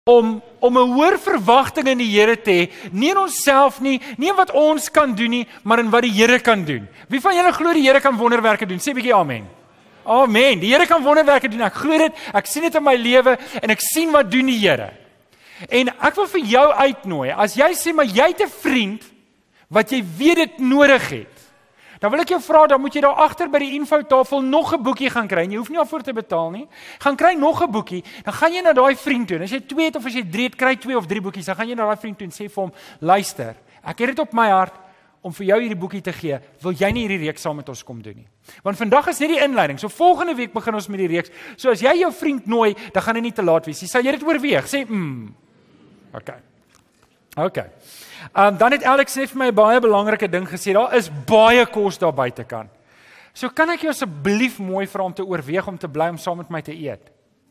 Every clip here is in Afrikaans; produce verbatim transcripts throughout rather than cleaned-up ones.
om om 'n hoër verwagting in die Here te hê, nie in onsself nie, nie in wat ons kan doen nie, maar in wat die Here kan doen. Wie van julle glo die Here kan wonderwerke doen? Sê 'n bietjie amen. Amen. Die Here kan wonderwerke doen. Ek glo dit. Ek sien dit in my lewe en ek sien wat doen die Here. En ek wil vir jou uitnooi. As jy sê maar jy het 'n vriend wat jy weet dit nodig het, dan wil ek jou vra, dan moet jy daar agter by die infotafel nog 'n boekie gaan kry. En jy hoef nie daarvoor te betaal nie. Gaan kry nog 'n boekie. Dan gaan jy na daai vriend toe. En as jy twee het of as jy drie het, kry twee of drie boekies. Dan gaan jy na daai vriend toe en sê vir hom, luister, ek het dit op my hart om vir jou hierdie boekie te gee. Wil jy nie hierdie reeks saam met ons kom doen nie? Want vandag is net die inleiding. So volgende week begin ons met die reeks. So as jy jou vriend nooi, dan gaan hy nie te laat wees nie. Sal jy dit oorweeg? Sê, mm. Okay. Okay. Um, dan het Alex net vir my 'n baie belangrike ding gesê, daar is baie kos daar buitekant. So kan ek jou asseblief mooi vra om te oorweeg om te bly om saam met my te eet?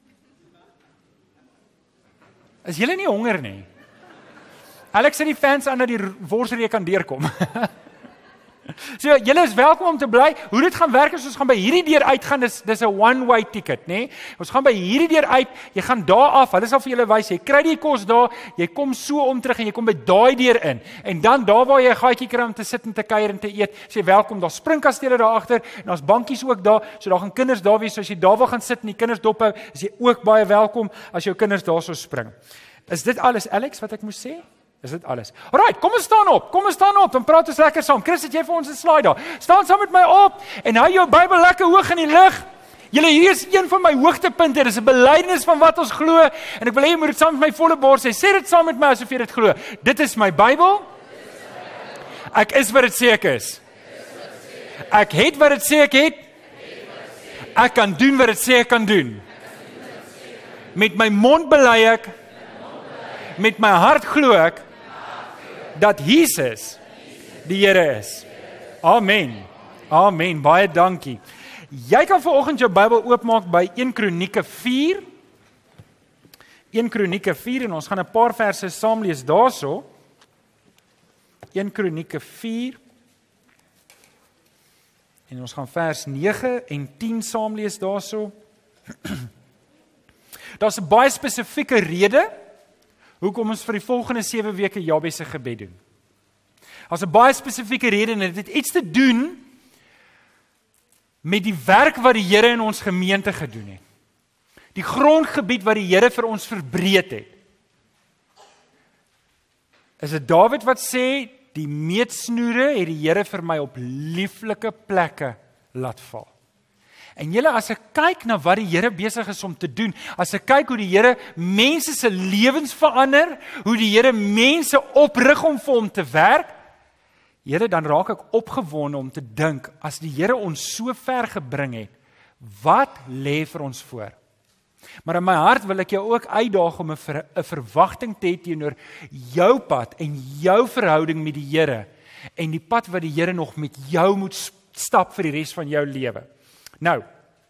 Is julle nie honger nie? Alex sê die fans aan dat die worsreek kan deurkom. So, julle is welkom om te bly. Hoe dit gaan werk is, ons gaan by hierdie deur uitgaan, dis, dis 'n one-way ticket, né? Ons gaan by hierdie deur uit, jy gaan daar af, hulle sal vir julle wys, jy kry die kos daar, jy kom so om terug en jy kom by daai deur in. En dan daar waar jy 'n gaatjie kry om te sit en te kuier en te eet, sê welkom, daar springkastele daar agter en daar's bankies ook daar, so daar gaan kinders daar wees, so as jy daar wil gaan sit en die kinders dophou, is jy ook baie welkom as jou kinders daar so spring. Is dit alles, Alex, wat ek moes sê? Is dit alles? Alright, kom ons staan op. Kom ons staan op. Dan praat ons lekker saam. Chris, het jy vir ons 'n slide daar? Staan saam met my op en hou jou Bybel lekker hoog in die lug. Julle, hier is een van my hoogtepunte. Dis 'n belydenis van wat ons glo en ek wil hê jy moet dit saam met my volle bors sê. Sê dit saam met my asof jy dit glo. Dit is my Bybel. Ek is wat dit sê ek is. Ek het wat dit sê ek het. Ek kan doen wat dit sê ek kan doen. Met my mond bely ek, met my hart glo ek dat Jesus die Here is. Amen. Amen. Baie dankie. Jy kan vanoggend jou Bybel oopmaak by Eerste Kronieke vier. Eerste Kronieke vier en ons gaan 'n paar verse saam lees daarso. Eerste Kronieke vier. En ons gaan vers nege en tien saam lees daarso. Daar's 'n baie spesifieke rede hoekom ons vir die volgende sewe weke Jabes se gebed doen. Daar's 'n baie spesifieke rede en dit het iets te doen met die werk wat die Here in ons gemeente gedoen het. Die grondgebied wat die Here vir ons verbreed het. Is dit Dawid wat sê, die meetsnoere het die Here vir my op lieflike plekke laat val. En julle, as ek kyk na wat die Here besig is om te doen, as ek kyk hoe die Here mense se lewens verander, hoe die Here mense oprig om vir hom te werk, Here, dan raak ek opgewonde om te dink, as die Here ons so ver gebring het, wat lê vir ons voor? Maar in my hart wil ek jou ook uitdaag om 'n ver, 'n verwagting te hê teenoor jou pad en jou verhouding met die Here en die pad wat die Here nog met jou moet stap vir die res van jou lewe. Nou,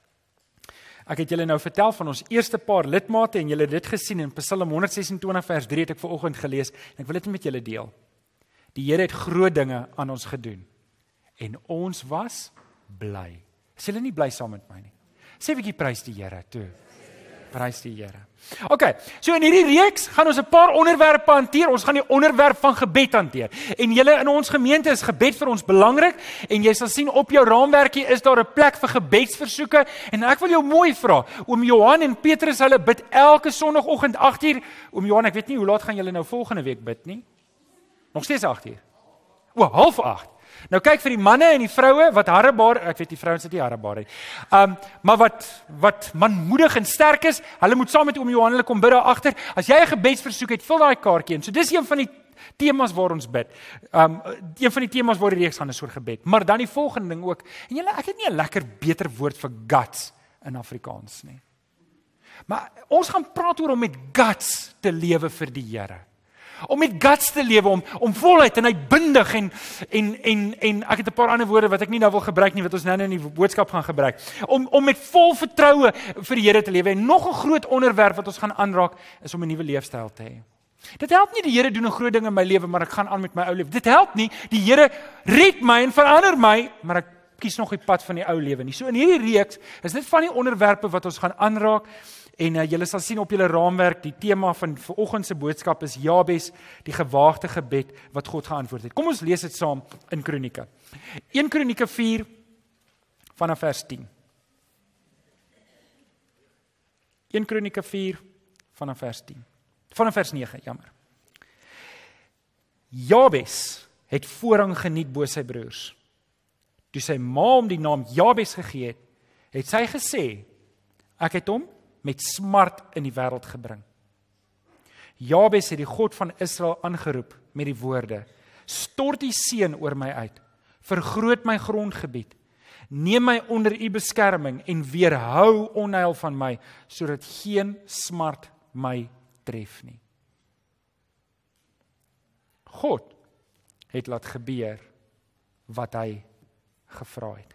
ek het julle nou vertel van ons eerste paar lidmate en julle het dit gesien in Psalm honderd ses en twintig vers drie het ek vanoggend gelees en ek wil dit met julle deel. Die Here het groot dinge aan ons gedoen en ons was bly. Is julle nie bly saam met my nie? Sê 'n bietjie prys die Here toe. Prys die Here. Okay, so in hierdie reeks gaan ons 'n paar onderwerpe hanteer. Ons gaan die onderwerp van gebed hanteer. En julle in ons gemeente is gebed vir ons belangrik en jy sal sien op jou raamwerkie is daar 'n plek vir gebedsversoeke en ek wil jou mooi vra. Oom Johan en Petrus hulle bid elke Sondagoggend agt uur. Oom Johan, ek weet nie hoe laat gaan julle nou volgende week bid nie. Nog steeds agt uur. O, half agt. Nou kyk vir die manne en die vroue wat harrebaar, ek weet die vrouens het nie harrebaar nie. Um, maar wat wat manmoedig en sterk is, hulle moet saam met oom Johan hulle kom bid daar agter. As jy 'n gebedsversoek het, vul daai kaartjie in. So dis een van die temas waar ons bid. Um een van die temas waar die reeks gaan is oor gebed. Maar dan die volgende ding ook. En julle, ek het nie 'n lekker beter woord vir guts in Afrikaans nie. Maar ons gaan praat oor om met guts te lewe vir die Here. Om met guts te lewe, om, om voluit en uitbundig en, en, en, en ek het 'n paar ander woorde wat ek nie nou wil gebruik nie, wat ons nou in die boodskap gaan gebruik. Om, om met vol vertroue vir die Here te lewe. En nog 'n groot onderwerp wat ons gaan aanraak, is om 'n nuwe leefstyl te hê. Dit help nie die Here doen 'n groot ding in my lewe, maar ek gaan aan met my ou lewe. Dit help nie, die Here red my en verander my, maar ek kies nog die pad van die ou lewe nie. So in hierdie reeks is dit van die onderwerpe wat ons gaan aanraak En uh, julle sal sien op julle raamwerk, die tema van vanoggend se boodskap is Jabes, die gewaagde gebed wat God geantwoord het. Kom ons lees dit saam in Kronieke. Eerste Kronieke vier vanaf vers tien. Eerste Kronieke vier vanaf vers tien. Vanaf vers nege, jammer. Jabes het voorrang geniet bo sy broers. Toe sy ma hom die naam Jabes gegee het, het sy gesê, ek het hom met smart in die wêreld gebring. Jabes het die God van Israel aangeroep met die woorde, stort die seën oor my uit, vergroot my grondgebied, neem my onder u beskerming en weerhou onheil van my, sodat geen smart my tref nie. God het laat gebeur wat hy gevra het.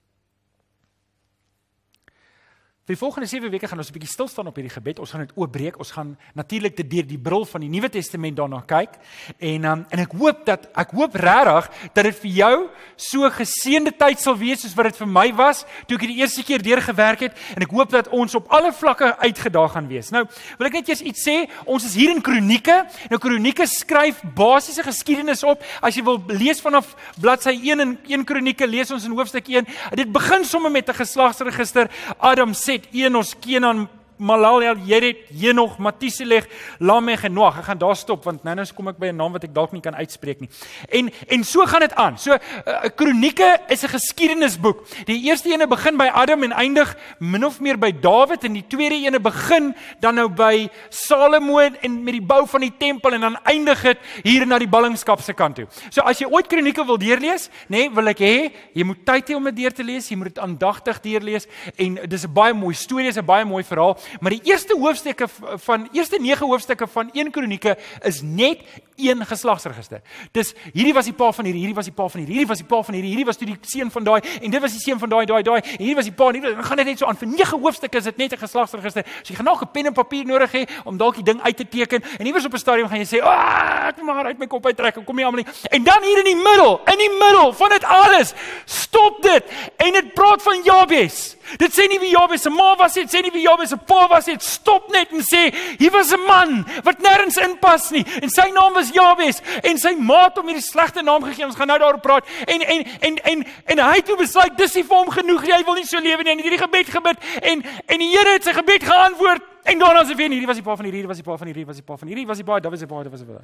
Vir die volgende sewe weke gaan ons 'n bietjie stil staan op hierdie gebed. Ons gaan dit oopbreek. Ons gaan natuurlik dit deur die bril van die Nuwe Testament daarna kyk. En um, en ek hoop dat ek hoop regtig dat dit vir jou so 'n geseënde tyd sal wees soos wat dit vir my was toe ek die eerste keer deurgewerk het. En ek hoop dat ons op alle vlakke uitgedaag gaan wees. Nou, wil ek net eers iets sê. Ons is hier in Kronieke. Nou Kronieke skryf basiese geskiedenis op. As jy wil lees vanaf bladsy een in een Kronieke, lees ons in hoofstuk een. Dit begin sommer met 'n geslagsregister. Adam, Set, Enos, Kenan, Malaleel, Jered, Henog, Matuselech, Lamech en Noag. Ek gaan daar stop, want nou nou kom ek by 'n naam wat ek dalk nie kan uitspreek nie. En en so gaan dit aan. So, uh, Kronieke is 'n geskiedenisboek. Die eerste ene begin by Adam en eindig min of meer by Dawid, en die tweede ene begin dan nou by Salomo en met die bou van die tempel, en dan eindig dit hier na die ballingskap se kant toe. So as jy ooit Kronieke wil deurlees, nê, nee, wil ek hê jy moet tyd hê om dit deur te lees, jy moet dit aandagtig deurlees, en dis 'n baie mooi storie, is 'n baie mooi verhaal. Maar die eerste hoofstukke van eerste nege hoofstukke van een Kronieke is net een geslagsregister. Dis hierdie was die pa van hierdie, hierdie was die pa van hierdie, hierdie was die pa van hierdie, hierdie was toe die seun van daai, en dit was die seun van daai, daai, daai, en hierdie was die pa, en hierdie, dan gaan dit net so aan. Vir nege hoofstukke is dit net 'n geslagsregister. So jy gaan nog 'n pen en papier nodig hê om dalk die ding uit te teken, en iewers op 'n stadium gaan jy sê, "Ag, ek moet maar uit my kop uittrek, ek kom nie almal nie." En dan hier in die middel, in die middel van dit alles, stop dit en dit praat van Jabes. Dit sê nie wie Jabes se ma was nie, dit sê nie wie Jabes se pa was nie, dit stop net en sê, hier was 'n man wat nêrens inpas nie, en sy naam was Jabes, en sy ma het hom hierdie slegte naam gegee, ons gaan nou daaroor praat, en, en, en, en, en hy het toe besluit, dis nie vir hom genoeg, hy wil nie so lewe nie, en hierdie gebed gebid, en, en die Here het sy gebed geantwoord, en daarna sê weer, hierdie was die pa van hierdie, hierdie was die pa van hierdie, hierdie was die pa van hierdie, was die pa, dat was die pa, dat was die pa.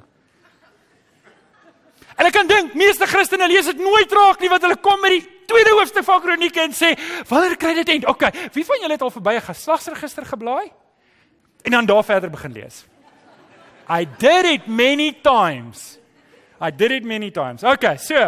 En ek kan dink, meeste Christene lees dit nooit raak nie, want hulle kom met die tweede hoofstuk van Kronieke en sê, wanneer kry dit eind? Okay, wie van julle het al verby 'n geslagsregister geblaai? En dan daar verder begin lees. I did it many times. I did it many times. Okay, so.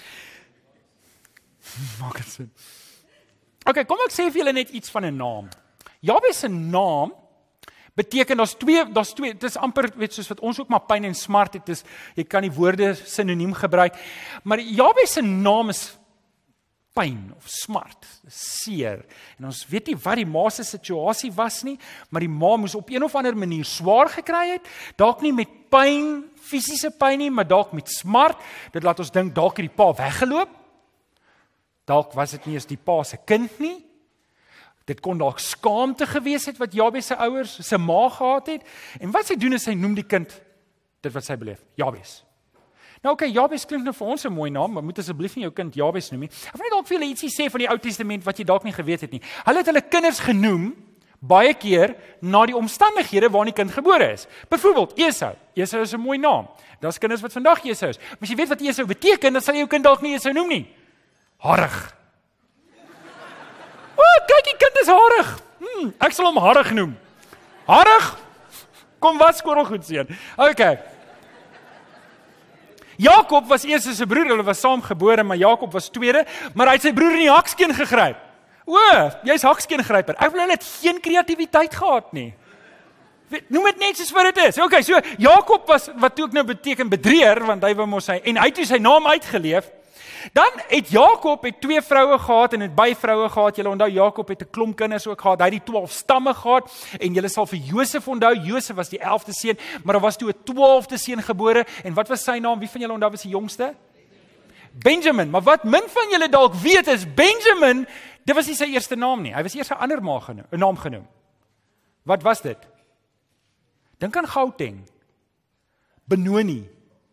Maak dit sin. Okay, kom ek sê vir julle net iets van 'n naam. Jabes se naam beteken, daar's twee, daar's twee, dit is amper, weet soos wat ons ook maar pyn en smart het, is, jy kan die woorde sinoniem gebruik, maar Jabes se naam is pyn of smart, seer, en ons weet nie wat die ma se situasie was nie, maar die ma moes op een of ander manier swaar gekry het, dalk nie met pyn, fisiese pyn nie, maar dalk met smart, dit laat ons dink, dalk het die pa weggeloop, dalk was dit nie eens die pa se kind nie, dit kon dalk skaamte gewees het wat Jabes se ouers, sy ma gehad het. En wat sy doen is sy noem die kind dit wat sy beleef, Jabes. Nou oké, okay, Jabes klink nou vir ons 'n mooi naam, maar moet asseblief nie jou kind Jabes noem nie. Ek wil net dalk vir julle ietsie sê van die Ou Testament wat jy dalk nie geweet het nie. Hulle het hulle kinders genoem baie keer na die omstandighede waarin die kind gebore is. Byvoorbeeld Esau. Esau is 'n mooi naam. Daar's kinders wat vandag Esau is. Maar as jy weet wat Esau beteken, dan sal jy jou kind dalk nie Esau noem nie. Harig. O, oh, kyk, die kind is harig. Hmm, ek sal hom harig noem. Harig? Kom wat skorrelgoed seun. Okay. Jakob was eers sy broer, hulle was saam gebore, maar Jakob was tweede, maar hy het sy broer in die hakskeen gegryp. O, jy's hakskeen-gryper. Ek wil net geen kreatiwiteit gehad nie. Noem dit net soos wat dit is. Okay, so Jakob was wat ook nou beteken bedrieër, want hy wou mos sy en hy het sy naam uitgeleef. Dan het Jakob het twee vroue gehad en het baie vroue gehad. Julle onthou Jakob het 'n klomp kinders ook gehad. Hy het die twaalf stamme gehad en julle sal vir Josef onthou. Josef was die elfde seun, maar daar was toe 'n twaalfde seun gebore en wat was sy naam? Wie van julle onthou was die jongste? Benjamin. Maar wat min van julle dalk weet is Benjamin, dit was nie sy eerste naam nie. Hy was eers 'n ander naam genoem, 'n naam genoem. Wat was dit? Dink aan Gauteng. Benoni.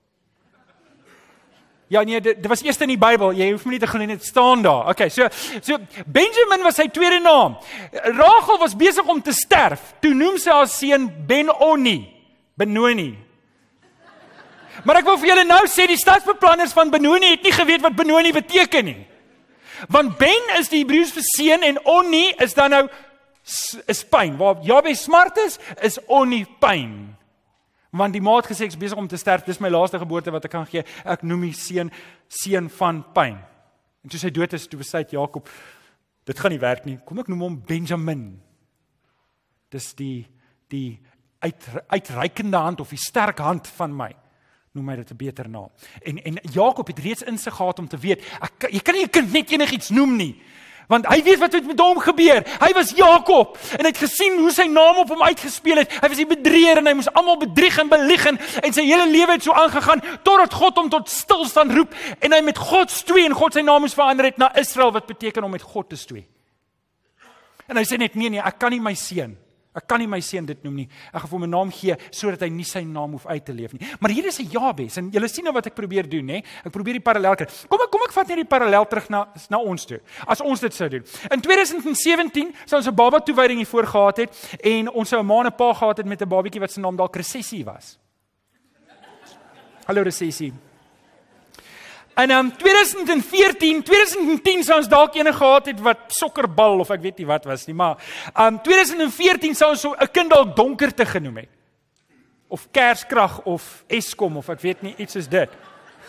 Ja nee, dit, dit was eers in die Bybel. Jy hoef my nie te glo nie, dit staan daar. Okay, so so Benjamin was sy tweede naam. Rachel was besig om te sterf. Toe noem sy haar seun Ben-Oni. Benoni. Maar ek wil vir julle nou sê, die stadsbeplanners van Benoni het nie geweet wat Benoni beteken nie. Want Ben is die Hebreëus vir seun en Oni is dan nou is pyn. Waar Jabes smart is, is Oni pyn. Want die ma het gesê ek is besig om te sterf, dis my laaste geboorte wat ek kan gee. Ek noem die seun seun van pyn. En toe sy dood is, toe besluit Jakob, dit gaan nie werk nie. Kom ek noem hom Benjamin. Dis die die uit, uitreikende hand of die sterk hand van my. Noem my dit 'n beter naam. En en Jakob het reeds insig gehad om te weet, ek, jy kan nie 'n kind net enigiets noem nie. Want hy weet wat het met hom gebeur. Hy was Jakob en hy het gesien hoe sy naam op hom uitgespeel het. Hy was die bedrieger en hy moes almal bedrieg en belieg en, en sy hele lewe het so aangegaan totdat God hom tot stilstand roep en hy met God stoei en God sy naam moes verander het na Israel wat beteken om met God te stoei. En hy sê net nee nee, ek kan nie my seun Ek kan nie my seun dit noem nie. Ek gaan vir hom 'n naam gee sodat hy nie sy naam hoef uit te leef nie. Maar hier is 'n Jabes en julle sien nou wat ek probeer doen, hè? Ek probeer die parallel kry. Kom ek kom ek vat net die parallel terug na na ons toe. As ons dit sou doen. In twintig sewentien sou ons 'n baba toewyding hier voor gehad het en ons sou 'n ma en 'n pa gehad het met 'n babietjie wat se naam dalk Resessie was. Hallo Resessie. En um, twintig veertien, twintig tien sou ons dalk ene gehad het wat sokkerbal of ek weet nie wat was nie, maar um, twintig veertien sou ons so 'n kind dalk Donkerte genoem het. Of Kerskrag of Eskom of ek weet nie, iets soos dit.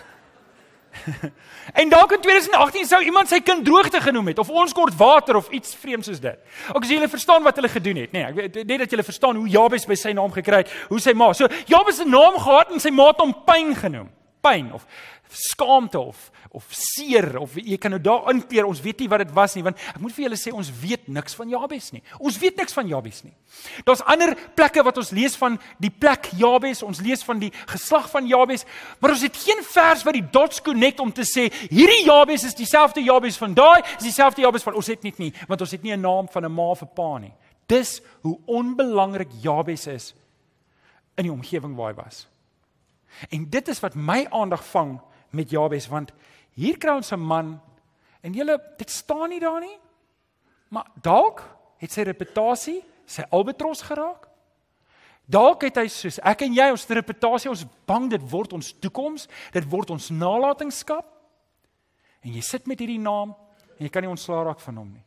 En dalk in twintig agtien sou iemand sy kind Droogte genoem het of Ons kort water of iets vreemds soos dit. Ook as julle verstaan wat hulle gedoen het, nee, ek weet net dat julle verstaan hoe Jabes by sy naam gekry het, hoe sy ma. So Jabes se naam gehad en sy ma het hom pyn genoem. Pyn of skaamte of of seer of jy kan nou daar inpeer, ons weet nie wat dit was nie, want ek moet vir julle sê ons weet niks van Jabes nie. Ons weet niks van Jabes nie. Daar's ander plekke wat ons lees van die plek Jabes, ons lees van die geslag van Jabes, maar ons het geen vers wat die dots connect om te sê hierdie Jabes is dieselfde Jabes van daai, is dieselfde Jabes van ons het net nie, want ons het nie 'n naam van 'n ma of 'n pa nie. Dis hoe onbelangrik Jabes is in die omgewing waar hy was. En dit is wat my aandag vang met Jabes, want hier kry ons 'n man, en julle, dit staan nie daar nie, maar dalk het sy reputasie, sy albatros geraak. Dalk het hy, soos ek en jy, ons reputasie, ons bang, dit word ons toekoms, dit word ons nalatenskap, en jy sit met hierdie naam, en jy kan nie ontslaa raak van hom nie.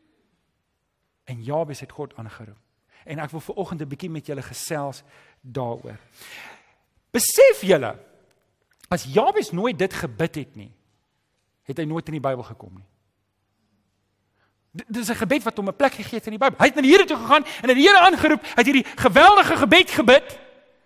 En Jabes het God aangeroep. En ek wil vanoggend 'n bietjie met julle gesels daaroor. Besef julle, as Jabes nooit dit gebid het nie, het hy nooit in die Bybel gekom nie. Dit is 'n gebed wat hom 'n plek gegee het in die Bybel. Hy het na die Here toe gegaan en het die Here aangeroep, hy het hierdie geweldige gebed gebid,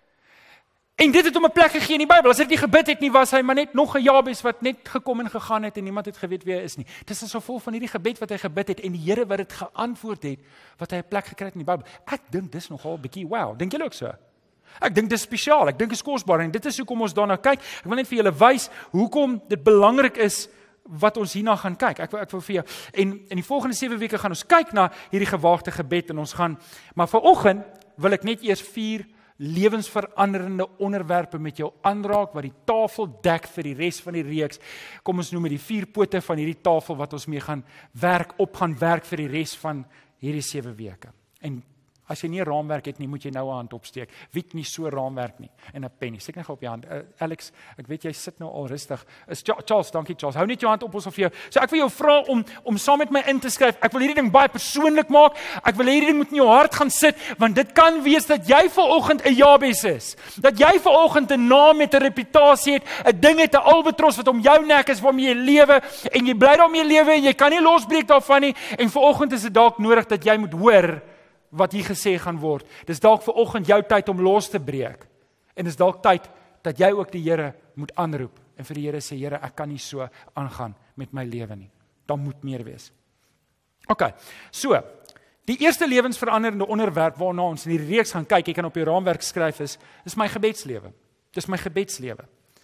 en dit het hom 'n plek gegee in die Bybel. As hy dit nie gebid het nie, was hy maar net nog 'n Jabes wat net gekom en gegaan het en niemand het geweet wie hy is nie. Dit is so vol van hierdie gebed wat hy gebid het en die Here wat dit geantwoord het, wat hy 'n plek gekry het in die Bybel. Ek dink dis nogal 'n bietjie wow. Dink julle ook so? Ek dink dit is spesiaal, ek dink dit is kosbaar en dit is hoekom ons daarna kyk. Ek wil net vir julle wys hoekom dit belangrik is wat ons hierna gaan kyk. Ek wil ek wil vir jou en in die volgende sewe weke gaan ons kyk na hierdie gewaagde gebed en ons gaan, maar vanoggend wil ek net eers vier lewensveranderende onderwerpe met jou aanraak wat die tafel dek vir die res van die reeks. Kom ons noem dit die vier pote van hierdie tafel wat ons mee gaan werk op gaan werk vir die res van hierdie sewe weke. En as jy nie 'n raamwerk het nie, moet jy nou 'n hand opsteek. Wie het nie so 'n raamwerk nie en 'n pen nie? Steek net gou op jou hand. Uh, Alex, ek weet jy sit nou al rustig. Is Charles, dankie Charles. Hou net jou hand op ons of vir jou. So ek wil jou vra om om saam met my in te skryf. Ek wil hierdie ding baie persoonlik maak. Ek wil hierdie ding moet in jou hart gaan sit, want dit kan wees dat jy vanoggend 'n Jabes is. Dat jy vanoggend 'n naam met 'n reputasie het, 'n ding het 'n albatros wat om jou nek is waarmee jy lewe en jy bly daarmee lewe en jy kan nie losbreek daarvan nie. En vanoggend is dit dalk nodig dat jy moet hoor wat hier gesê gaan word. Dis dalk vir oggend jou tyd om los te breek. En dis dalk tyd dat jy ook die Here moet aanroep en vir die Here sê, Here, ek kan nie so aangaan met my lewe nie. Daar moet meer wees. OK. So, die eerste lewensveranderende onderwerp waarna ons in die reeks gaan kyk, jy kan op jou raamwerk skryf is, is my gebedslewe. Dis my gebedslewe.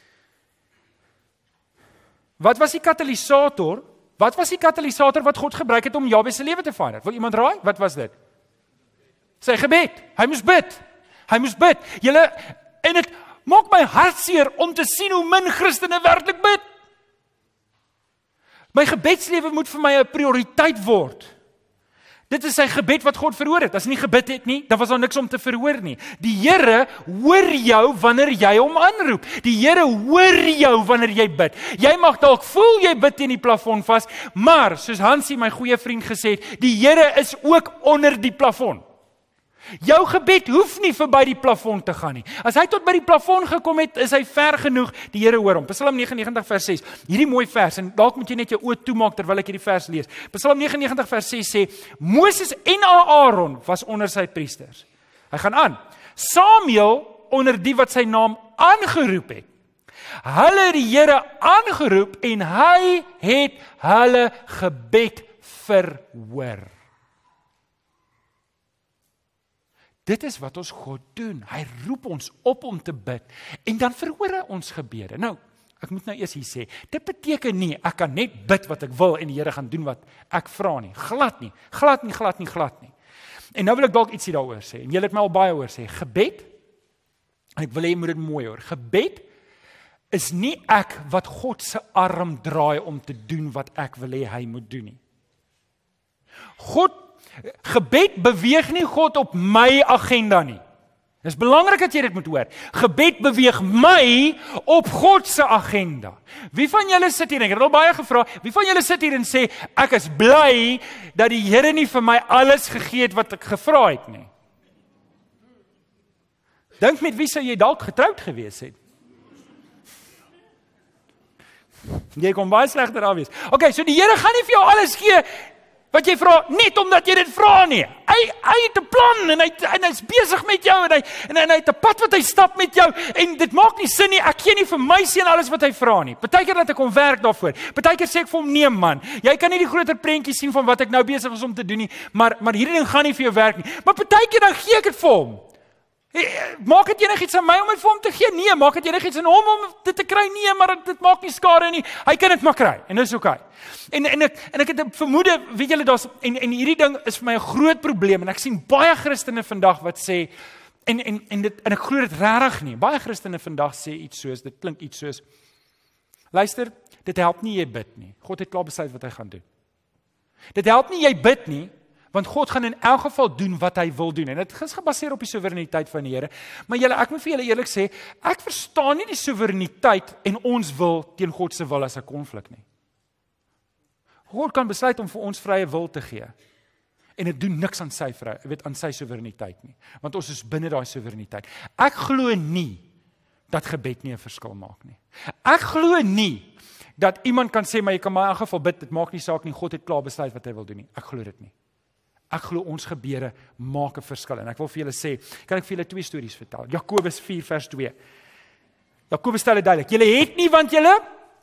Wat was die katalisator? Wat was die katalisator wat God gebruik het om Jabes se lewe te verander? Wil iemand raai? Wat was dit? Sy gebed. Hy moes bid. Hy moes bid. Julle, en dit maak my hartseer om te sien hoe min Christene werklik bid. My gebedslewe moet vir my 'n prioriteit word. Dit is sy gebed wat God verhoor het. As hy nie gebid het nie, dan was daar niks om te verhoor nie. Die Here hoor jou wanneer jy hom aanroep. Die Here hoor jou wanneer jy bid. Jy mag dalk voel jy bid teen die plafon vas, maar soos Hansie, my goeie vriend, gesê het, die Here is ook onder die plafon. Jou gebed hoef nie verby die plafon te gaan nie. As hy tot by die plafon gekom het, is hy ver genoeg, die Here hoor hom. Psalm negenennegentig vers ses, hierdie mooi vers, en dalk moet jy net jou oë toemaak terwyl ek hierdie vers lees. Psalm negenennegentig vers ses sê, Moses en Aaron was onder sy priesters. Hy gaan aan, Samuel onder die wat sy naam aangeroep het. Hulle het die Here aangeroep en hy het hulle gebed verhoor. Dit is wat ons God doen. Hy roep ons op om te bid en dan verhoor hy ons gebede. Nou, ek moet nou eers hier sê, dit beteken nie ek kan net bid wat ek wil en die Here gaan doen wat ek vra nie. Glad nie. Glad nie, glad nie, glad nie. En nou wil ek dalk ietsie daaroor sê. En julle het my al baie oor sê. Gebed, en ek wil hê jy moet dit mooi hoor. Gebed is nie ek wat God se arm draai om te doen wat ek wil hê hy moet doen nie. God Gebed beweeg nie God op my agenda nie. Dit is belangrik dat jy dit moet hoor. Gebed beweeg my op God se agenda. Wie van julle sit hier, ek het al baie gevra, wie van julle sit hier en sê, ek is bly dat die Here nie vir my alles gegee het wat ek gevra het nie. Dink met wie sou jy dalk getroud gewees het? Jy kon baie slegter daar wees. Okay, so die Here gaan nie vir jou alles gee wat jy vra, net omdat jy dit vra nie. Hy, hy het 'n plan, en hy, en hy is besig met jou, en hy, en, en hy het 'n pad wat hy stap met jou, en dit maak nie sin nie, ek gee nie vir my seun alles wat hy vra nie. Partykeer dat ek hom werk daarvoor, partykeer sê ek vir hom, nee man, jy kan nie die groter prentjie sien van wat ek nou besig is om te doen nie, maar, maar hierdie ding gaan nie vir jou werk nie. Maar partykeer dan gee ek dit vir hom. Maak dit enigiets aan my om dit vir hom te gee? Nee, maak dit enigiets aan hom om dit te kry? Nee, maar dit maak nie skade nie. Hy kan dit maar kry, en dis oké. En, en, ek, en ek het 'n vermoede, weet julle, daar's, en, en hierdie ding is vir my 'n groot probleem, en ek sien baie Christene vandag wat sê, en, en, en, dit, en ek glo dit regtig nie, baie Christene vandag sê iets soos, dit klink iets soos, luister, dit help nie jy bid nie, God het klaar besluit wat hy gaan doen. Dit help nie jy bid nie, want God gaan in elk geval doen wat hy wil doen. En dit is gebaseer op die soewereiniteit van die Here. Maar julle, ek moet vir julle eerlik sê, ek verstaan nie die soewereiniteit en ons wil teen God se wil as 'n konflik nie. God kan besluit om vir ons vrye wil te gee. En dit doen niks aan sy vrye, weet aan sy soewereiniteit nie. Want ons is binne daai soewereiniteit. Ek glo nie dat gebed nie 'n verskil maak nie. Ek glo nie dat iemand kan sê, maar jy kan maar in elk geval bid, dit maak nie saak nie, God het klaar besluit wat hy wil doen nie. Ek glo dit nie. Ek glo ons gebede maak 'n verskil. En ek wil vir julle sê, kan ek vir julle twee stories vertel. Jakobus vier vers twee. Jakobus stel dit duidelik. Julle het nie want julle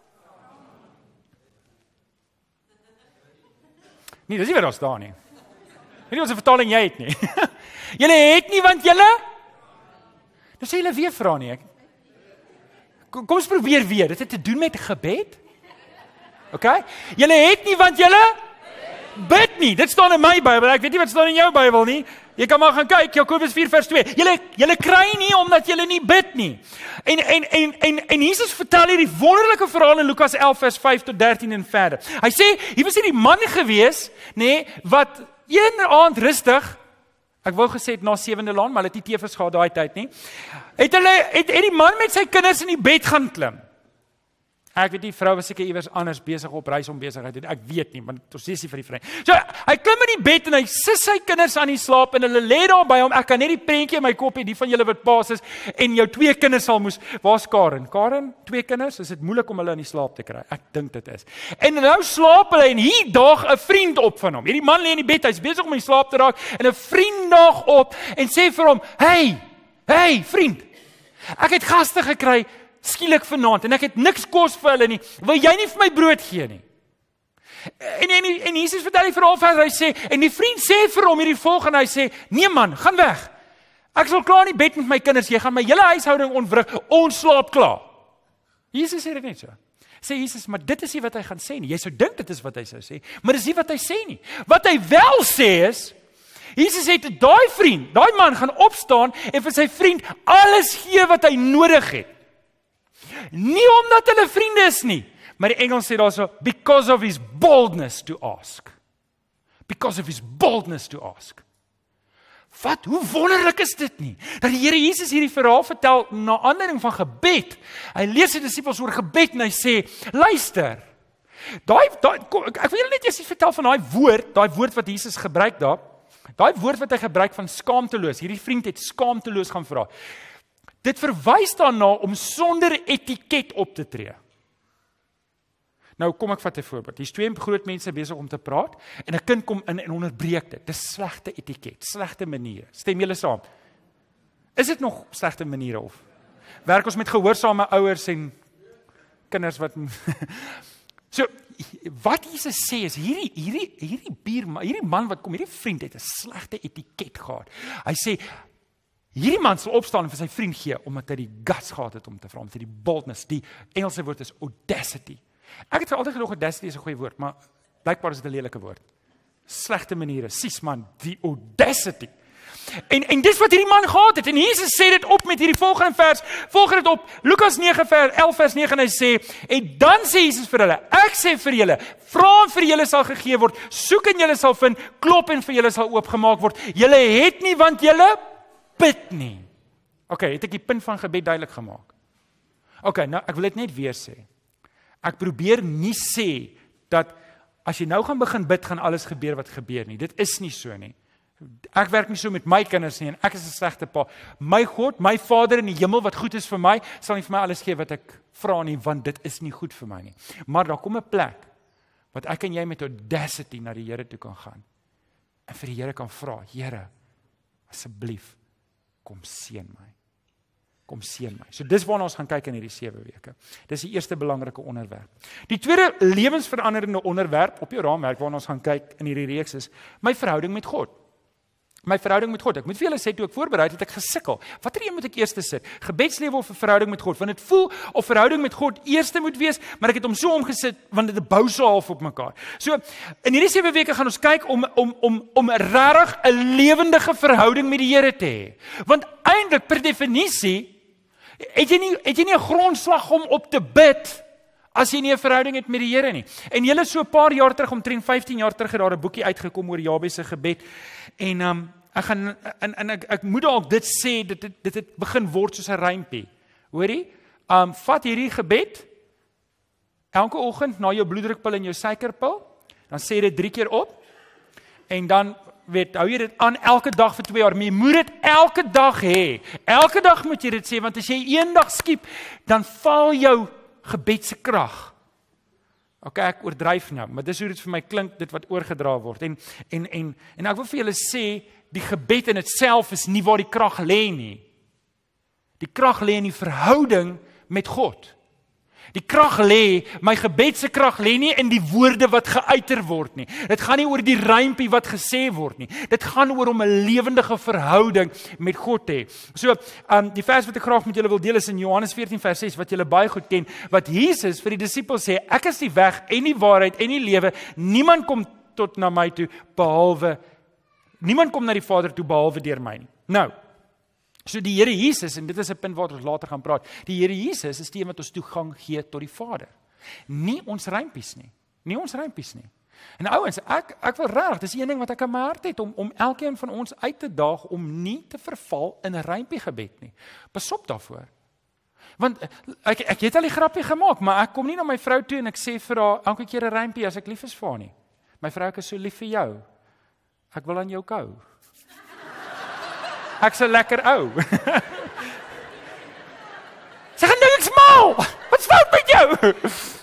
Nee, dis nie wat daar staan nie. Weet nie wat se vertaling jy het nie. Julle het nie want julle Nou sê julle weer vra nie ek. Kom ons probeer weer. Dit het te doen met gebed. OK? Julle het nie want julle bid nie. Dit staan in my Bybel. Ek weet nie wat staan in jou Bybel nie. Jy kan maar gaan kyk, Jakobus vier vers twee. Julle julle kry nie omdat julle nie bid nie. En en en en en Jesus vertel hierdie wonderlike verhaal in Lukas elf vers vyf tot dertien en verder. Hy sê, hier was hierdie man gewees, nê, nee, wat een aand rustig, ek wou gesê het na sewende laan, maar hulle het nie tevens gehad daai tyd nie. Het hulle het, het die man met sy kinders in die bed gaan klim. Ek weet die vrou was seker iewers anders besig op reis om besigheid te doen. Ek weet nie, want ons sê vir die vriend. So, hy klim in die bed en hy sit sy kinders aan die slaap en hulle lê daar by hom. Ek kan net die prentjie in my kop hê, die van julle wat paas is en jou twee kinders sal moes. Waar's Karen? Karen, twee kinders, is dit moeilik om hulle in die slaap te kry. Ek dink dit is. En nou slaap hulle en hier daag 'n vriend op van hom. Hierdie man lê in die bed, hy's besig om in slaap te raak en 'n vriend daag op en sê vir hom: "Hey, hey vriend. Ek het gaste gekry skielik vanaand en ek het niks kos vir hulle nie. Wil jy nie vir my brood gee nie?" En en, en Jesus vertel die verhaal verder. Hy sê en die vriend sê vir hom hierdie volgende, hy sê: "Nee man, gaan weg. Ek sal klaar in die bed met my kinders. Jy gaan my hele huishouding ontwrig. Ons slaap klaar." Jesus sê dit net so. Sê Jesus, maar dit is nie wat hy gaan sê nie. Jy sou dink dit is wat hy sou sê, maar dis nie wat hy sê nie. Wat hy wel sê is, Jesus het daai vriend, daai man gaan opstaan en vir sy vriend alles gee wat hy nodig het. Nie omdat hulle vriende is nie, maar die Engels sê daar so, because of his boldness to ask. Because of his boldness to ask. Wat, hoe wonderlik is dit nie? Dat die Here Jesus hierdie verhaal vertel na aanleiding van gebed. Hy leer sy disippels oor gebed en hy sê, luister, daai, daai, ek wil julle net eers vertel van daai woord, daai woord wat Jesus gebruik daar, daai woord wat hy gebruik van skaamteloos, hierdie vriend het skaamteloos gaan vra. Dit verwys daarna om sonder etiket op te tree. Nou kom ek vat 'n voorbeeld. Hier's twee groot mense besig om te praat en 'n kind kom in en onderbreek dit. Dis slegte etiket, slegte maniere. Stem julle saam? Is dit nog slegte maniere of werk ons met gehoorsame ouers en kinders wat So wat Jesus sê is hierdie hierdie hierdie buurman, hierdie man wat kom, hierdie vriend het 'n slegte etiket gehad. Hy sê hierdie man sal opstaan en vir sy vriend gee omdat hy die guts gehad het om te vra, om die boldness, die Engelse woord is audacity. Ek het vir altyd gedog audacity is 'n goeie woord, maar blykbaar is dit 'n lelike woord. Slegte maniere, sies man, die audacity. En en dis wat hierdie man gehad het. En Jesus sê dit op met hierdie volgende vers. Volg dit op Lukas nege vers elf vers nege en hy sê, en dan sê Jesus vir hulle, ek sê vir julle, vra en vir julle sal gegee word, soek en julle sal vind, klop en vir julle sal oopgemaak word. Julle het nie want julle bid nie. OK, het ek die punt van gebed duidelik gemaak. OK, nou ek wil dit net weer sê. Ek probeer nie sê dat as jy nou gaan begin bid, gaan alles gebeur wat gebeur nie. Dit is nie so nie. Ek werk nie so met my kinders nie en ek is 'n slegte pa. My God, my Vader in die hemel wat goed is vir my, sal nie vir my alles gee wat ek vra nie, want dit is nie goed vir my nie. Maar daar kom 'n plek wat ek en jy met audacity na die Here toe kan gaan en vir die Here kan vra, Here, asseblief, kom seën my. Kom seën my. So dis waarna ons gaan kyk in hierdie sewe weke. Dis die eerste belangrike onderwerp. Die tweede lewensveranderende onderwerp op jou raamwerk waarna ons gaan kyk in hierdie reeks is my verhouding met God. My verhouding met God. Ek moet vir julle sê, toe ek voorberei het, het ek gesukkel. Watter een moet ek eers sit? Gebedslewe of 'n verhouding met God? Want dit voel of verhouding met God eerste moet wees, maar ek het hom so omgesit want dit bou so half op mekaar. So in hierdie sewe weke gaan ons kyk om om om om regtig 'n lewendige verhouding met die Here te hê. Want eintlik per definisie het jy nie het jy nie 'n grondslag om op te bid as jy nie 'n verhouding het met die Here nie. En julle so 'n paar jaar terug, omtrent vyftien jaar terug, het daar 'n boekie uitgekom oor Jabes se gebed. En um, ek gaan en, en ek, ek moet dalk dit sê, dit dit dit het begin word soos 'n rympie. Hoorie? Um vat hierdie gebed elke oggend na jou bloeddrukpil en jou suikerpil, dan sê dit drie keer op. En dan weet, hou jy dit aan elke dag vir twee jaar, maar jy moet dit elke dag hê. Elke dag moet jy dit sê, want as jy eendag skiep, dan val jou gebed se krag. OK, ek oordryf nou, maar dis hoe dit vir my klink, dit wat oorgedra word. En en en en ek wil vir julle sê, die gebed in itself is nie waar die krag lê nie. Die krag lê in die verhouding met God. Die krag lê, my gebed se krag lê nie in die woorde wat geuiter word nie. Dit gaan nie oor die rympie wat gesê word nie. Dit gaan oor om 'n lewendige verhouding met God te hê. So, um, die vers wat ek graag met julle wil deel is in Johannes veertien vers ses, wat julle baie goed ken, wat Jesus vir die disippels sê, ek is die weg en die waarheid en die lewe. Niemand kom tot na my toe behalwe niemand kom na die Vader toe behalwe deur my nie. Nou, so die Here Jesus, en dit is 'n punt waar ons later gaan praat, die Here Jesus is die een wat ons toegang gee tot die Vader. Nie ons rympies nie. Nie ons rympies nie. En ouens, ek ek wil reg, dis een ding wat ek in my hart het om om elkeen van ons uit te daag om nie te verval in 'n rympie gebed nie. Pas op daarvoor. Want ek ek het al die grappie gemaak, maar ek kom nie na my vrou toe en ek sê vir haar elke keer 'n rympie as ek lief is vir haar nie. My vrou, ek is so lief vir jou. Ek wil aan jou kou. Ek's 'n lekker ou. Sy gaan nou ek's mal. Wat's fout met jou?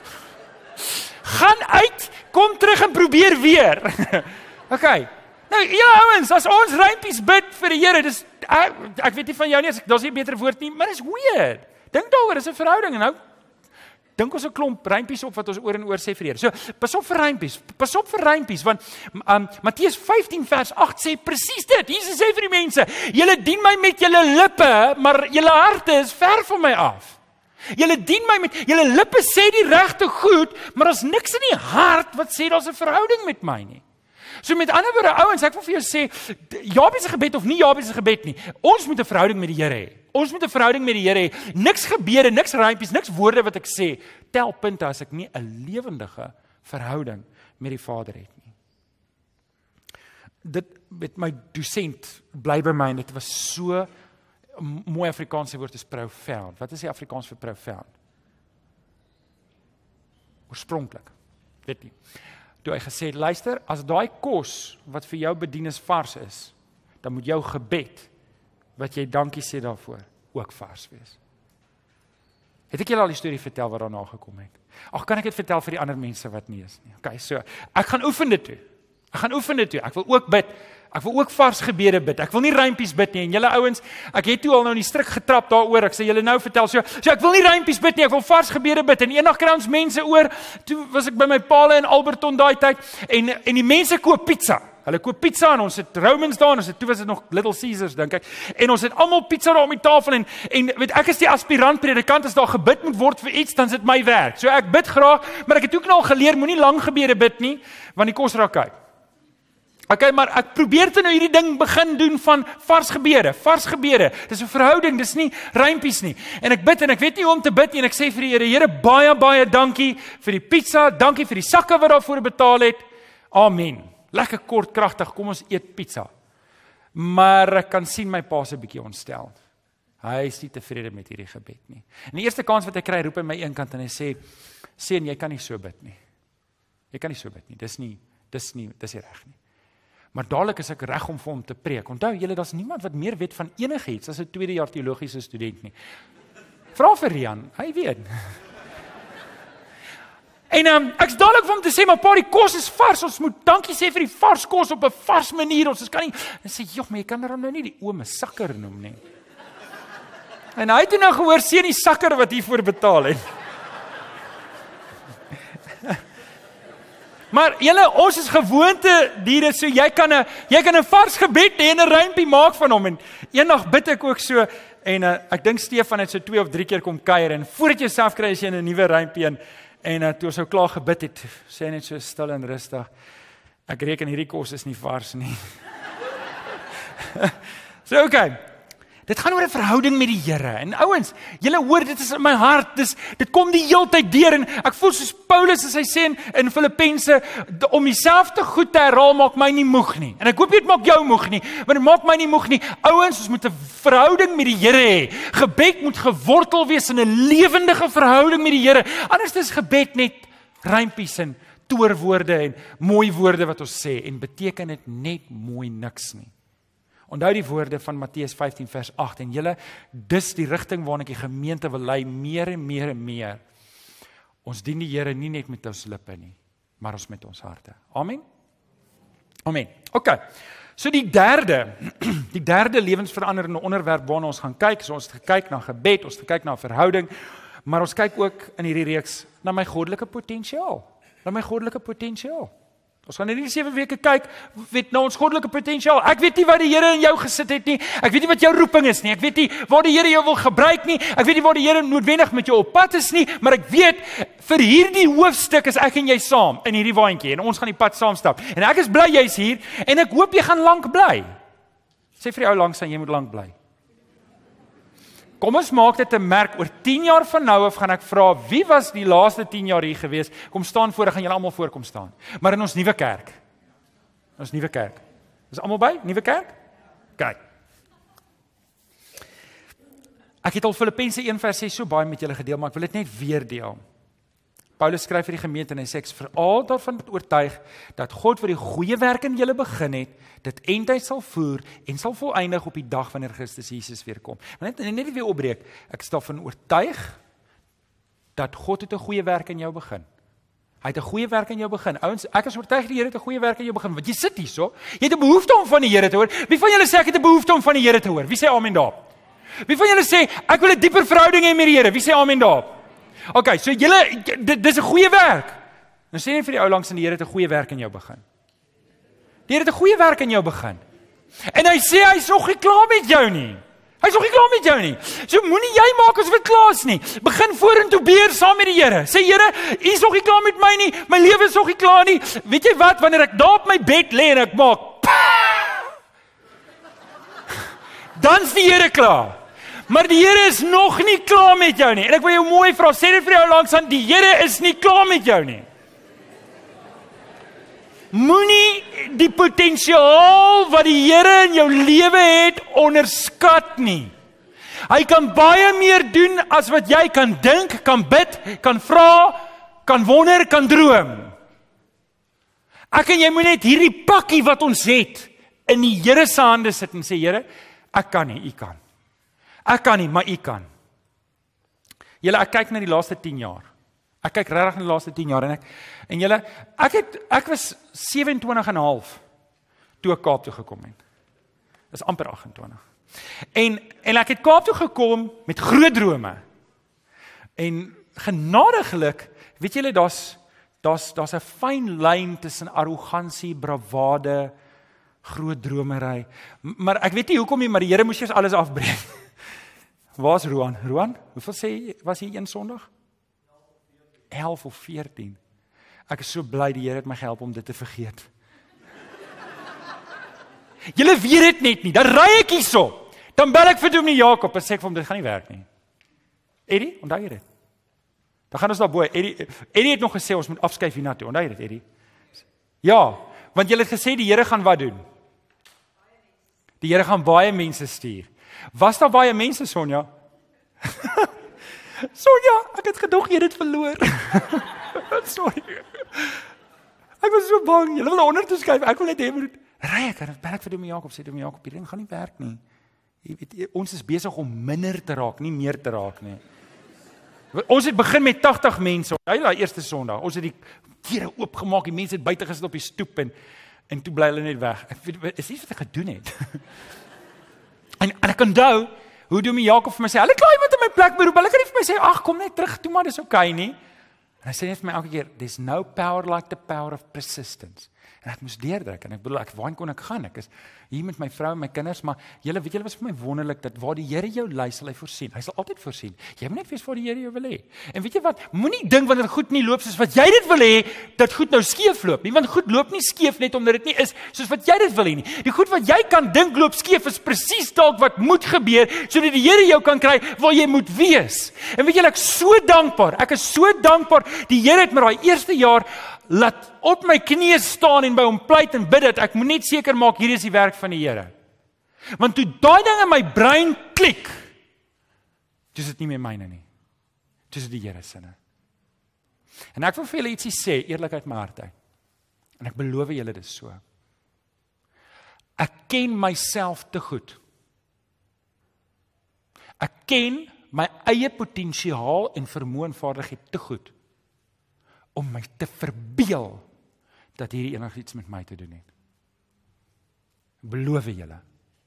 Gaan uit, kom terug en probeer weer. OK. Nou, ja ouens, as ons rympies bid vir die Here, dis ek, ek weet nie van jou nie, as ek daar's nie 'n beter woord nie, maar dis weird. Dink daaroor, is 'n verhouding en nou dink ons 'n klomp rympies op wat ons oor en oor sê vir die Here. So, pas op vir rympies. Pas op vir rympies want um, Matteus vyftien vers agt sê presies dit. Jesus sê vir die mense: "Julle dien my met julle lippe, maar julle harte is ver van my af." Julle dien my met julle lippe sê die regte goed, maar daar's niks in die hart wat sê daar's 'n verhouding met my nie. So met ander woorde, ouens, ek wil vir jou sê, Jabes se gebed of nie Jabes se gebed nie, ons moet 'n verhouding met die Here hê. Ons moet 'n verhouding met die Here hê. Niks gebede, niks rympies, niks woorde wat ek sê, tel punte as ek nie 'n lewendige verhouding met die Vader het nie. Dit met my dosent bly by my en dit was so 'n mooi Afrikaanse woord is profound. Wat is die Afrikaans vir profound? Oorspronklik. Weet nie. Toe hy gesê het, luister, as daai kos wat vir jou bedien is vars is, dan moet jou gebed wat jy dankie sê daarvoor ook vars wees. Het ek julle al die storie vertel wat daarna gekom het? Ag, kan ek dit vertel vir die ander mense wat nie is nie? Okay, so ek gaan oefen dit toe. Ek gaan oefen dit toe. Ek wil ook bid. Ek wil ook vars gebede bid. Ek wil nie rympies bid nie. En julle ouens, ek het toe al nou in die strik getrap daaroor. Ek sê julle nou vertel so, so ek wil nie rympies bid nie. Ek wil vars gebede bid. En eendag kry ons mense oor. Toe was ek by my paal in Alberton daai tyd en en die mense koop pizza. Hulle koop pizza en ons het Romans daar en ons het toe was dit nog Little Caesars dink ek. En ons het almal pizza daar om die tafel en en weet ek is die aspirant predikant as daar gebid moet word vir iets dan is dit my werk. So ek bid graag, maar ek het ook nou al geleer moenie lang gebede bid nie want die kos raak uit. Okay, maar ek probeer te nou hierdie ding begin doen van vars gebede, vars gebede. Dis 'n verhouding, dis nie rympies nie. En ek bid en ek weet nie hoe om te bid nie en ek sê vir die Here, Here, baie baie dankie vir die pizza, dankie vir die sakke wat daarvoor betaal het. Amen. Lekker kort, kragtig, kom ons eet pizza. Maar ek kan sien my pa se bietjie ontstel. Hy is nie tevrede met hierdie gebed nie. En die eerste kans wat hy kry, roep hy my een kant en hy sê, seun, jy kan nie so bid nie. Jy kan nie so bid nie. Dis nie, dis nie, dis nie reg nie. Maar dadelik is ek reg om vir hom te preek. Onthou julle, daar's niemand wat meer weet van enigiets as 'n tweede jaar teologiese student nie. Vra vir Rian, hy weet. En um, ek's dadelik vir hom te sê, maar pa, die kos is vars, ons moet dankie sê vir die vars kos op 'n vars manier, ons kan nie, en sê, joh, maar jy kan hom nou nie die oome sakker noem nie. En hy het nou gehoor, sien die sakker wat hiervoor betaal het. Maar julle, ons is gewoonte diere, so jy kan 'n jy kan 'n vars gebed hê en 'n rympie maak van hom. En eendag bid ek ook so en uh, ek dink Stefan het so twee of drie keer kom kuier en voordat jy self kry as jy 'n nuwe rympie en en uh, toe ons so klaar gebid het, sê hy net so stil en rustig. Ek reken hierdie kos is nie vars nie. So okay. Dit gaan oor 'n verhouding met die Here. En ouens, julle hoor, dit is in my hart. Dis dit kom die heeltyd deur en ek voel soos Paulus as hy sê in, in Filippense om dieselfde goed te herhaal maak my nie moeg nie. En ek hoop dit maak jou moeg nie, want dit maak my nie moeg nie. Ouens, ons moet 'n verhouding met die Here hê. Gebed moet gewortel wees in 'n lewendige verhouding met die Here. Anders is gebed net rympies en toorwoorde en mooi woorde wat ons sê en beteken dit net mooi niks nie. Onthou die woorde van Matteus vyftien vers agt en julle, dis die rigting waarna die gemeente wil lei, meer en meer en meer. Ons dien die Here nie net met ons lippe nie, maar ons met ons harte. Amen? Amen. Okay, so die derde, die derde lewensveranderende onderwerp waarna ons gaan kyk, so ons het gekyk na gebed, ons het gekyk na verhouding, maar ons kyk ook in hierdie reeks na my goddelike potensiaal, na my goddelike potensiaal. Ons gaan in hierdie sewe weke kyk, weet nou ons goddelike potensiaal. Ek weet nie wat die Here in jou gesit het nie. Ek weet nie wat jou roeping is nie. Ek weet nie waar die Here jou wil gebruik nie. Ek weet nie waar die Here noodwendig met jou op pad is nie, maar ek weet vir hierdie hoofstuk is ek en jy saam in hierdie waantjie en ons gaan die pad saam stap. En ek is bly jy's hier en ek hoop jy gaan lank bly. Sê vir die ou langs aan jy moet lank bly. Kom ons maak dit 'n merk, oor tien jaar van nou af gaan ek vra, wie was die laaste tien jaar hier gewees? Kom staan voor, gaan julle almal voorkom staan. Maar in ons nuwe kerk. Ons nuwe kerk. Is almal by? Nuwe kerk? Kyk. Ek het al Filippense een vers ses so baie met julle gedeel, maar ek wil dit net weer deel. Paulus skryf vir die gemeente en hy sê ek is veral daarvan oortuig dat God wat die goeie werk in julle begin het, dit eindtyd sal voer en sal volëindig op die dag wanneer Christus Jesus weer kom. Maar net net weer opbreek. Ek is daarvan oortuig dat God het 'n goeie werk in jou begin. Hy het 'n goeie werk in jou begin. Ouens, ek is oortuig die Here het 'n goeie werk in jou begin. Want jy sit hierso, jy het 'n behoefte om van die Here te hoor. Wie van julle sê ek het 'n behoefte om van die Here te hoor? Wie sê amen daar? Wie van julle sê ek wil 'n dieper verhouding hê met die Here? Wie sê amen daar? Okay, so julle dis 'n goeie werk. Nou sê net vir die ou langs aan die Here het 'n goeie werk in jou begin. Die Here het 'n goeie werk in jou begin. En hy sê hy's nog nie klaar met jou nie. Hy's nog nie klaar met jou nie. So moenie jy maak as dit klaar klaar is nie. Begin vorentoe beer saam met die Here. Sê Here, U is nog nie klaar met my nie. My lewe is nog nie klaar nie. Weet jy wat, wanneer ek daar op my bed lê en ek maak dan is die Here klaar. Maar die Here is nog nie klaar met jou nie. En ek wil jou mooi vra, sê dit vir jou langs aan, die Here is nie klaar met jou nie. Moenie die potensiaal wat die Here in jou lewe het onderskat nie. Hy kan baie meer doen as wat jy kan dink, kan bid, kan vra, kan wonder, kan droom. Ek en jy moet net hierdie pakkie wat ons het in die Here se hande sit en sê, Here, ek kan nie, U kan. Ek kan nie, maar U kan. Julle, ek kyk na die laaste tien jaar. Ek kyk regtig na die laaste tien jaar en ek en julle, ek het ek was sewe-en-twintig en 'n half toe ek Kaap toe gekom het. Dis amper agt en twintig. En en ek het Kaap toe gekom met groot drome. En genadiglik, weet julle, daar's daar's daar's 'n fyn lyn tussen arrogansie, bravade, groot dromery. Maar ek weet nie hoekom nie, maar die Here moes eers alles afbreek. Waar's Roan? Roan, hoeveel sê was hier een Sondag? elf of veertien. Ek is so bly die Here het my gehelp om dit te vergeet. Julle weet dit net nie. Dan ry ek hierso. Dan bel ek vir Dominee Jakob en sê ek vir hom dit gaan nie werk nie. Eddie, onthou jy dit? Dan gaan ons daar bo. Eddie, Eddie het nog gesê ons moet afskuif hiernatoe. Onthou jy dit, Eddie? Ja, want julle het gesê die Here gaan wat doen? Die Here gaan baie mense stuur. Was daar baie mense, Sonja? Sonja, ek het gedog jy het dit verloor. Sorry. Ek was so bang. Julle wil onder toe skuif. Ek wil net hê moet ry ek en bel ek vir Dominee Jakob sê Dominee Jakob, hierdie ding gaan nie werk nie. Jy weet, ons is besig om minder te raak, nie meer te raak nie. Ons het begin met tagtig mense. Onthou daai eerste Sondag. Ons het die deure oopgemaak, die mense het buite gesit op die stoep en en toe bly hulle net weg. Ek weet is iets wat ek gedoen het. en, en ek onthou hoe Dominee Jakob vir my sê, hulle klaar iemand in my plek beroep. Hulle kan nie vir my sê, ag kom net terug toe maar dis okay nie. En hy sê net vir my elke keer, there's no power like the power of persistence. En ek moes deurdruk en ek bedoel ek waar kon ek gaan? Ek is hier met my vrou en my kinders, maar julle weet julle was vir my wonderlik dat waar die Here jou lei sal hy voorsien. Hy sal altyd voorsien. Jy moet net weet waar die Here jou wil hê. En weet jy wat? Moenie dink wanneer goed nie loop soos wat jy dit wil hê, dat goed nou skeef loop nie, want goed loop nie skeef net omdat dit nie is soos wat jy dit wil hê nie. Die goed wat jy kan dink loop skeef is presies dalk wat moet gebeur sodat die Here jou kan kry waar jy moet wees. En weet julle ek is so dankbaar. Ek is so dankbaar. Die Here het my daai eerste jaar laat op my knieë staan en by hom pleit en bid dat ek moet net seker maak hier is die werk van die Here. Want toe daai ding in my brein klik, dis dit nie meer myne nie. Dis die Here se. En ek wil vir julle ietsie sê, eerlikheid my hart uit. En ek beloof julle dit so. Ek ken myself te goed. Ek ken my eie potensiaal en vermoë en vaardigheid te goed om my te verbeel dat hierdie enigiets met my te doen het. Beloof julle.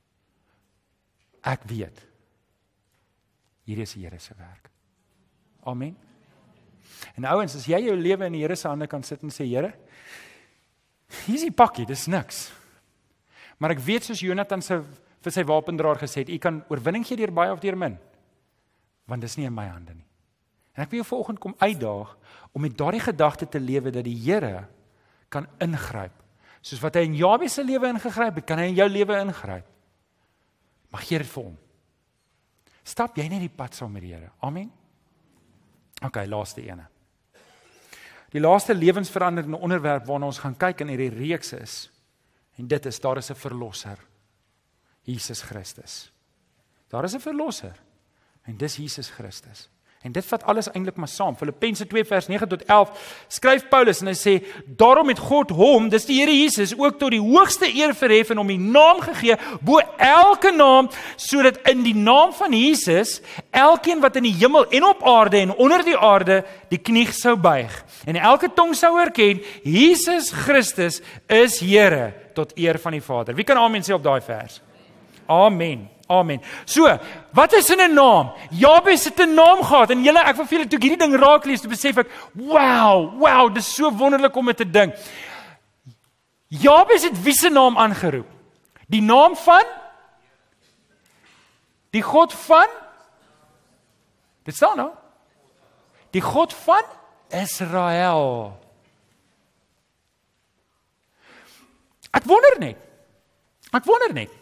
Ek weet. Hierdie is die Here se werk. Amen. En ouens, as jy jou lewe in die Here se hande kan sit en sê, Here, hier is die pakkie, dis niks. Maar ek weet soos Jonathan se vir sy wapendraer gesê het, u kan oorwinning gee deur baie of deur min. Want dis nie in my hande nie. En ek wil jou vanoggend kom uitdaag om met daardie gedagte te lewe dat die Here kan ingryp. Soos wat hy in Jabes se lewe ingegryp het, kan hy in jou lewe ingryp. Mag gee dit vir hom. Stap jy net die pad saam met die Here. Amen. OK, laaste ene. Die laaste lewensveranderende onderwerp waarna ons gaan kyk in hierdie reeks is, en dit is, daar is 'n verlosser. Jesus Christus. Daar is 'n verlosser. En dis Jesus Christus. En dit vat alles eintlik maar saam. Filippense twee vers nege tot elf skryf Paulus en hy sê, daarom het God hom, dis die Here Jesus, ook tot die hoogste eer verhef en hom die naam gegee, bo elke naam, sodat in die naam van Jesus, elkeen wat in die hemel en op aarde en onder die aarde, die knie sou buig. En elke tong sou erken, Jesus Christus is Here, tot eer van die Vader. Wie kan amen sê op daai vers? Amen. Amen. So, wat is in 'n naam? Jabes het 'n naam gehad en julle ek wil vir julle toe hierdie ding raak lees, toe besef ek, wow, wow, dis so wonderlik om dit te dink. Jabes het wie se naam aangeroep? Die naam van die God van Dit staan nou. Die God van Israel. Ek wonder net. Ek wonder net.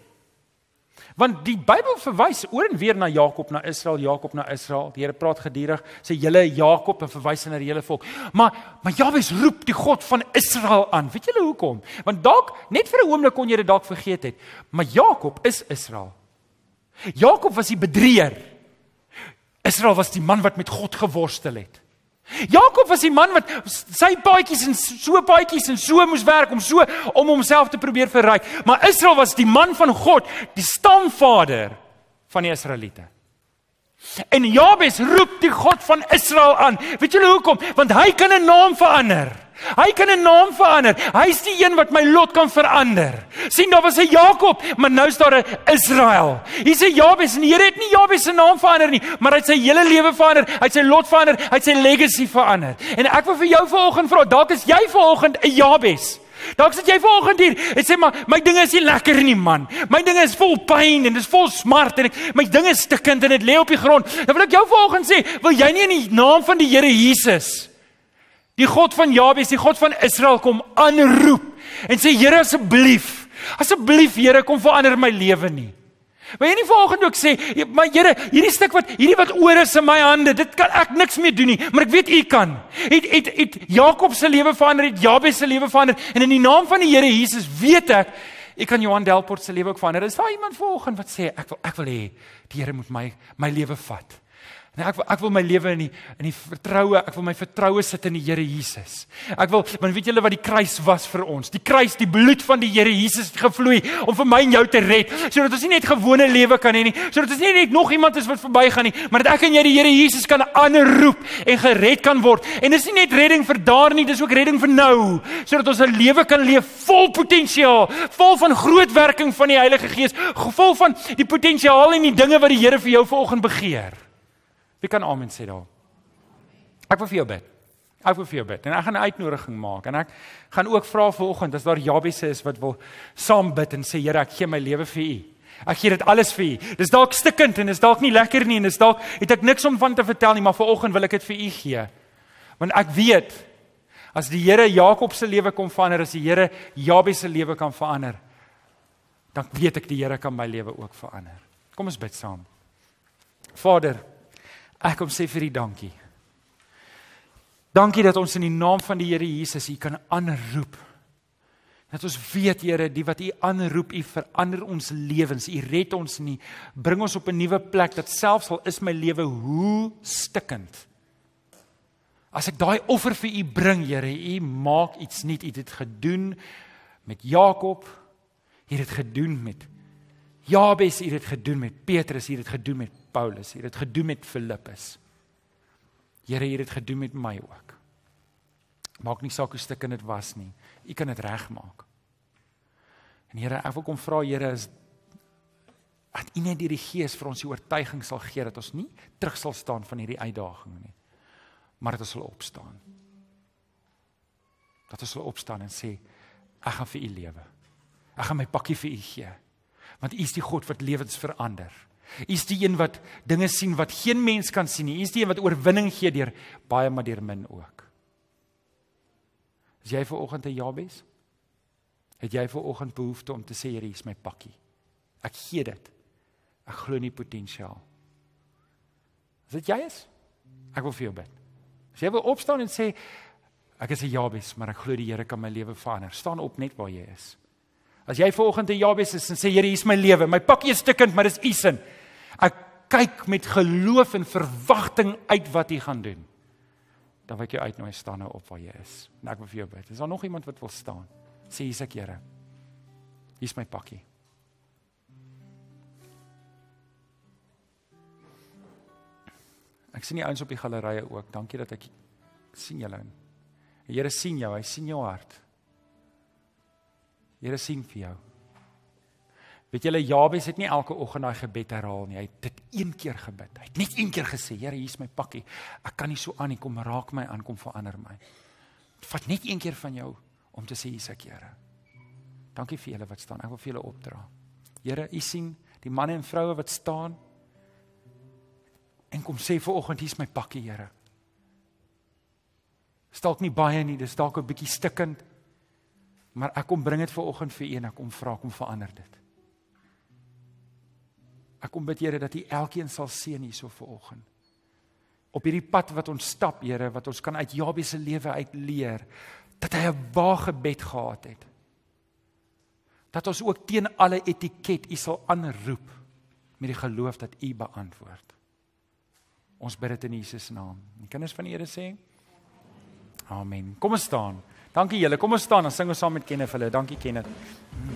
Want die Bybel verwys oor en weer na Jakob, na Israel, Jakob na Israel. Die Here praat gedurig, sê julle Jakob en verwys na die hele volk. Maar maar Jabes roep die God van Israel aan. Weet julle hoekom? Want dalk net vir 'n oomblik kon jy dit dalk vergeet het, maar Jakob is Israel. Jakob was die bedrieër. Israel was die man wat met God geworstel het. Jakob was die man wat sy paadjies en so paadjies en so moes werk om so om homself te probeer verryk. Maar Israel was die man van God, die stamvader van die Israeliete. En Jabes roep die God van Israel aan. Weet julle hoekom? Want hy kan 'n naam verander. Hy kan 'n naam verander. Hy is die een wat my lot kan verander. Sien, daar was 'n Jakob, maar nou is daar 'n Israel. Hier sê Jabes en die Here het nie Jabes se naam verander nie, maar hy het sy hele lewe verander, hy het sy lot verander, hy het sy legacy verander. En ek wil vir jou vanoggend vra, dalk is jy vanoggend 'n Jabes. Dalk sit jy vanoggend hier en sê maar my dinge is nie lekker nie man. My dinge is vol pyn en dis vol smart en ek, my dinge is stikkend en dit lê op die grond. Dan wil ek jou vanoggend sê, wil jy nie in die naam van die Here Jesus, die God van Jabes, die God van Israel kom aanroep en sê Here asseblief, asseblief Here kom verander my lewe nie. Wil jy nie vanoggend ook sê, maar Here, hierdie stuk wat hierdie wat oor is in my hande, dit kan ek niks meer doen nie, maar ek weet U kan. Het het het Jakob se lewe verander, het Jabes se lewe verander en in die naam van die Here Jesus weet ek, ek kan Johan Delport se lewe ook verander. Is daar iemand vanoggend wat sê ek wil ek wil hê die Here moet my my lewe vat. En ek wil ek wil my lewe in die in die vertroue, ek wil my vertroue sit in die Here Jesus. Ek wil, want weet julle wat die kruis was vir ons? Die kruis, die bloed van die Here Jesus het gevloei om vir my en jou te red, sodat ons nie net gewone lewe kan hê nie, sodat ons nie net nog iemand is wat verbygaan nie, maar dat ek en jy die Here Jesus kan aanroep en gered kan word. En dis nie net redding vir daar nie, dis ook redding vir nou, sodat ons 'n lewe kan leef vol potensiaal, vol van groot werking van die Heilige Gees, vol van die potensiaal en die dinge wat die Here vir jou vanoggend begeer. Wie kan amen sê daar? Ek wil vir jou bid. Ek wil vir jou bid. En ek gaan 'n uitnodiging maak. En ek gaan ook vra vanoggend as daar Jabes is wat wil saam bid en sê, Here, ek gee my lewe vir U. Ek gee dit alles vir U. Dis dalk stikkend en dis dalk nie lekker nie en dis dalk het ek niks om van te vertel nie, maar vanoggend wil ek dit vir U gee. Want ek weet, as die Here Jakob se lewe kom verander, as die Here Jabes se lewe kan verander, dan weet ek die Here kan my lewe ook verander. Kom ons bid saam. Vader, ek kom sê vir U dankie. Dankie dat ons in die naam van die Here Jesus U kan aanroep. Dat ons weet, Here, die wat U aanroep, U verander ons lewens. U red ons nie, bring ons op 'n nuwe plek, dat selfs al is my lewe hoe stikkend. As ek daai offer vir U bring, Here, U maak iets nuut. U het dit gedoen met Jakob, U het dit gedoen met Jabes, U het dit gedoen met Petrus, U het dit gedoen met Paulus, U het dit gedoen met Filippus. Here, U het dit gedoen met my ook. Maak nie saak hoe stikkend dit was nie. U kan dit regmaak. En Here, ek wil kom vra, Here, is dat U net deur die Gees vir ons die oortuiging sal gee dat ons nie terug sal staan van hierdie uitdaging nie, maar dat ons sal opstaan. Dat ons sal opstaan en sê, ek gaan vir U lewe. Ek gaan my pakkie vir U gee. Want U is die God wat lewens verander. U is die een wat dinge sien wat geen mens kan sien nie. U is die een wat oorwinning gee deur baie maar deur min ook. Is jy vanoggend 'n Jabes? Het jy vanoggend behoefte om te sê, Here, hier is my pakkie. Ek gee dit. Ek glo in die potensiaal. As dit jy is, ek wil vir jou bid. As jy wil opstaan en sê, ek is 'n Jabes, maar ek glo die Here kan my lewe verander. Staan op net waar jy is. As jy vanoggend 'n Jabes is en sê, Here, hier is my lewe, my pakkie is stikkend, maar dis U se. Ek kyk met geloof en verwagting uit wat U gaan doen. Dan wil ek jou uitnooi, staan nou op waar jy is. En ek wil vir jou bid. Is daar nog iemand wat wil staan? Sê, hier is ek, Here. Hier is my pakkie. Ek sien die ouens op die gallerye ook. Dankie dat ek sien julle. Die Here sien jou, hy sien jou hart. Die Here sien vir jou. Weet julle, Jabes het nie elke oggend daai gebed herhaal nie. Hy het dit een keer gebid. Hy het net een keer gesê, Here, hier is my pakkie. Ek kan nie so aan nie, kom raak my aan, kom verander my. Het vat net een keer van jou om te sê, hier is ek, Here. Dankie vir julle wat staan. Ek wil vir julle opdra. Here, U sien die manne en vroue wat staan. en kom sê vanoggend, hier's my pakkie, Here. Dis dalk nie baie nie, dis dalk 'n bietjie stikkend, maar ek kom bring dit vanoggend vir U en ek kom vra, kom verander dit. Ek kom bid, Here, dat U elkeen sal seën hierso vanoggend. Op hierdie pad wat ons stap, Here, wat ons kan uit Jabes se lewe uit leer, dat hy 'n waaggebed gehad het. Dat ons ook teen alle etiket U sal aanroep met die geloof dat U beantwoord. Ons bid dit in Jesus naam. Die kinders van die Here sê Amen. Kom ons staan. Dankie julle. Kom ons staan, dan sing ons saam met Kenneth hulle. Dankie Kenneth.